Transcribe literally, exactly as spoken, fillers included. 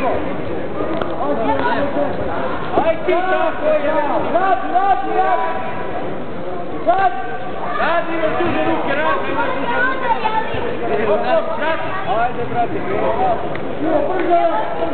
Aj ti tako, ja! Radi, radi, radi! Radi! Radi, imaš duže ruke, radi, imaš duže ruke! Ajde, brate,